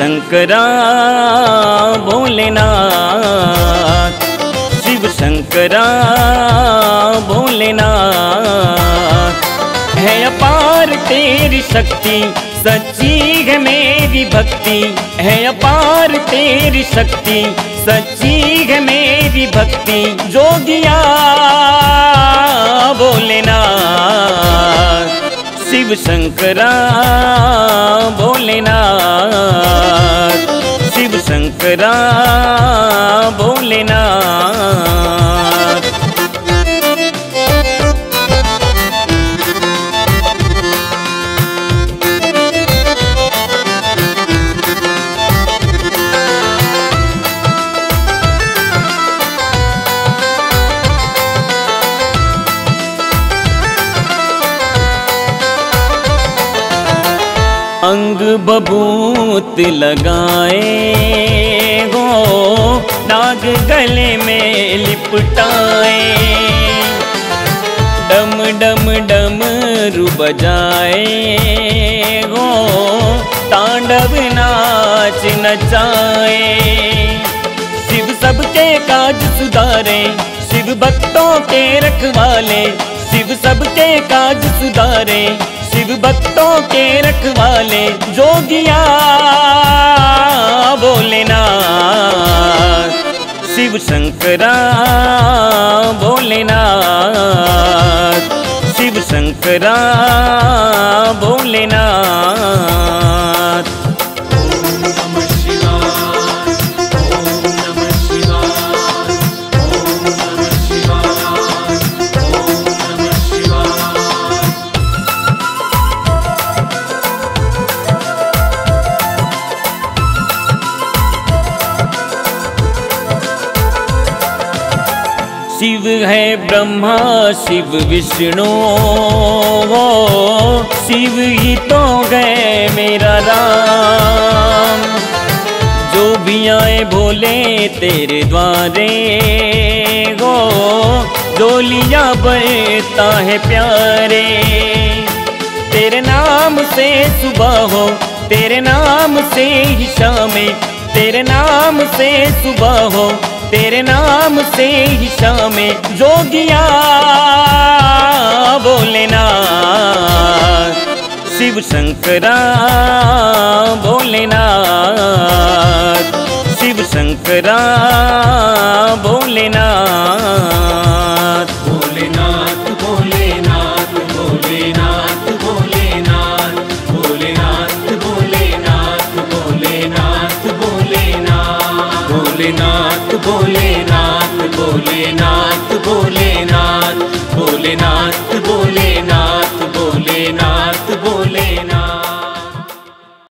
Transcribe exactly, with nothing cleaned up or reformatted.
शंकरा भोलेनाथ, शिव शंकरा भोलेनाथ। है अपार तेरी शक्ति, सच्ची है मेरी भक्ति। है अपार तेरी शक्ति, सच्ची है मेरी भक्ति। जोगिया भोलेनाथ, शिव शंकरा भोलेनाथ, शिव शंकरा भोलेनाथ। अंग बबूत लगाए हो, नाग गले में लिपटाए। डम डम डमरू बजाए हो, तांडव नाच नचाए। शिव सबके काज सुधारे, शिव भक्तों के रखवाले। शिव सबके काज सुधारे, शिव भक्तों के रखवाले। जोगिया भोलेनाथ, शिव शंकरा भोलेनाथ, शिव शंकरा भोलेनाथ। शिव है ब्रह्मा शिव विष्णु हो, शिव ही तो है मेरा राम। जो भी आए भोले तेरे द्वारे हो, डोलियां बढ़ता है प्यारे। तेरे नाम से सुबह हो, तेरे नाम से ही शामें। तेरे नाम से सुबह हो, तेरे नाम से ही शामें। जोगिया भोलेनाथ, शिव शंकरा भोलेनाथ, शिव शंकरा भोलेनाथ। भोलेनाथ भोलेनाथ भोलेनाथ भोलेनाथ भोलेनाथ भोलेनाथ भोलेनाथ भोलेनाथ भोलेनाथ भोलेनाथ भोलेनाथ भोलेनाथ भोलेनाथ